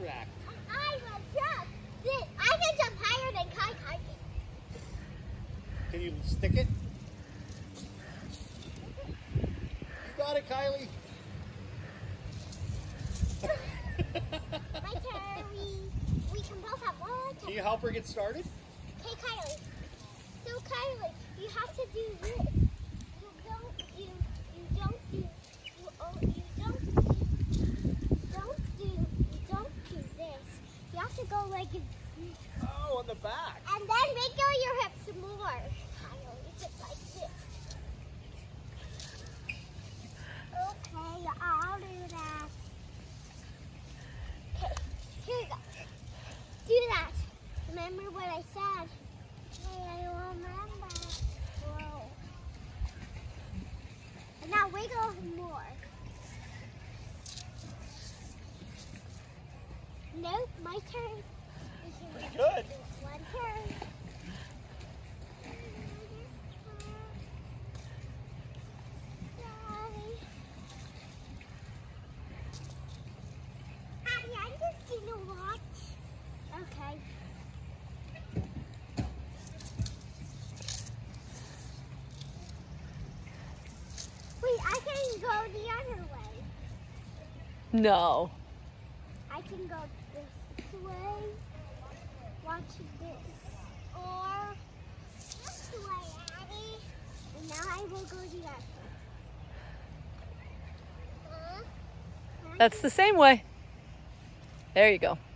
track. I will jump. I can jump higher than Kai. Can you stick it? You got it, Kylie. My turn. We can both have one turn. Can you help her get started? Okay, Kylie. So Kylie, you have to do this. You don't do this. You have to go like this. Oh, on the back. And then wiggle your hips more. Kylie, just like this. Okay, I'll do that. Okay, here we go. Do that. Remember what I said? Hey, I remember. Whoa. And now wiggle more. Nope, my turn. Pretty good. One turn. Abby, I'm just gonna watch. Okay. Wait, I can go the other way. No. I can go this way. Watch this. Or this way, Abby. And now I will go the other way. That's the same way. There you go.